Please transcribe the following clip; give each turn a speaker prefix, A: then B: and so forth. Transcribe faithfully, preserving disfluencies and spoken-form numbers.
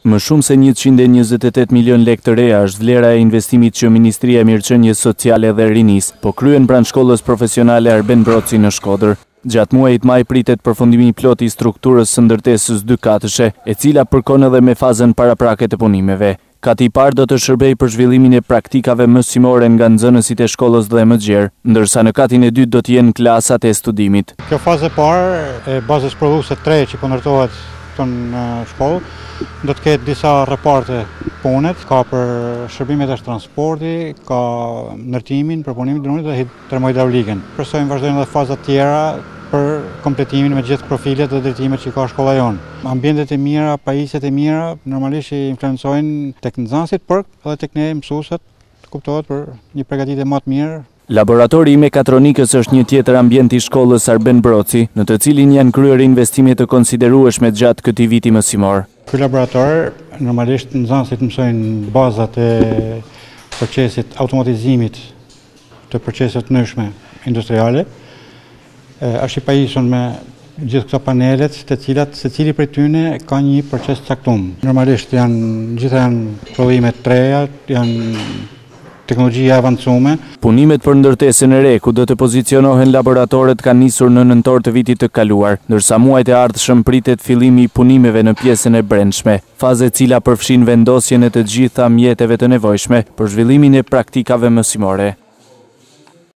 A: Më shumë se njëqind e njëzet e tetë milion lekë të reja është vlera e investimit që Ministria e Mirëqenies Sociale dhe Rinisë po kryen pranë shkollës profesionale Arben Broci në Shkodër. Gjatë muajit maj pritet përfundimi plot i strukturës së ndërtesës dy katëshe, e cila përkon edhe me fazën paraprake të punimeve. Kati i parë do të shërbej për zhvillimin e praktikave mësimore nga nxënësit e shkollës dhe më gjerë, ndërsa në katin e dytë do të jenë klasat e studimit.
B: Kjo fazë e parë e bazës prodhuese tre që po ndërtohet në shkollë, do të ketë disa reparte punet, ka për shërbimet e transporti, ka ndërtimin, përpunimin e dronit dhe termohidraulikën. Presojmë vazhdojnë edhe faza tjera për kompletimin me gjithë profilet dhe drejtimet që ka shkolla jonë. Ambientet e mira, pajisjet e mira, normalisht i influencojnë tek nxënësit, por edhe tek ne mësuesat, kuptohet për një përgatitje më të mirë.
A: Laboratori i mekatronikës është një tjetër ambient i shkollës Arben Broci, në të cilin janë kryer investime të konsiderueshme gjatë këtij viti mësimor.
B: Ky laborator normalisht nxënësit mësojnë bazat e procesit automatizimit të proceseve të ndryshme industriale. Është i pajisur me gjithë këto panelet, të cilat secili prej tyre ka një proces caktuar. Normalisht janë gjitha janë prodhime të reja, janë teknologjia e avancuar.
A: Punimet për ndërtesën e re ku do të pozicionohen laboratoret kanë nisur në nëntor të vitit të kaluar, ndërsa muajt e ardhshëm pritet fillimi i punimeve në pjesën e brendshme, fazë e cila përfshin vendosjen e të gjitha mjeteve të nevojshme për zhvillimin e praktikave mësimore.